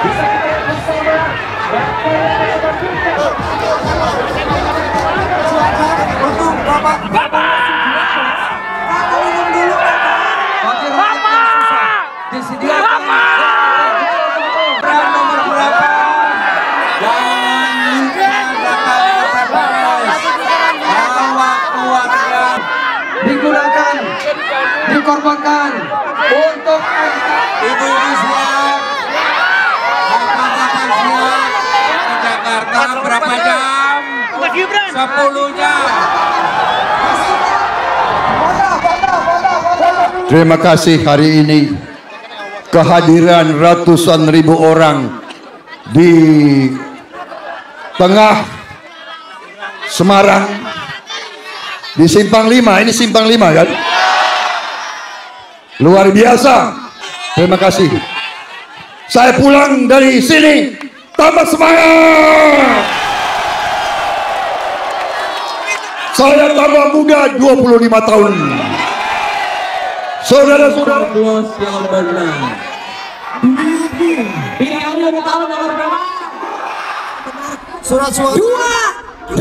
Untuk Bapak. Nomor berapa? Jangan lupa datang ke TPS. Waktu-waktu digunakan, dikorbankan untuk ibu-ibu siap, bapak-bapak siap ke Jakarta berapa jam? 10 jam. Terima kasih hari ini kehadiran ratusan ribu orang di tengah Semarang di Simpang 5. Ini Simpang 5 kan? Luar biasa. Terima kasih. Saya pulang dari sini tambah semangat. Saya tambah muda 25 tahun. Saudara-saudara, yang benar. Pilihannya di tahun nomor berapa? Surat suara 2.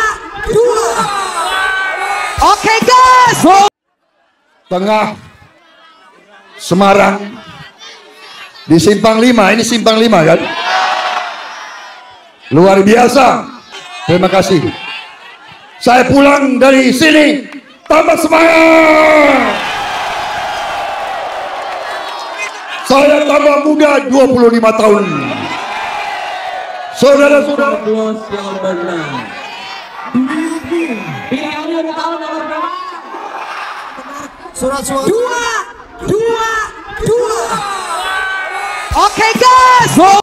Oke guys. tengah Semarang di Simpang 5. Ini Simpang 5 kan? Luar biasa. Terima kasih. Saya pulang dari sini tambah semangat. Saya tambah muda 25 tahun. Saudara-saudara, yang benar. Pilihannya di tahun nomor berapa? Surat suara 2. Oke guys.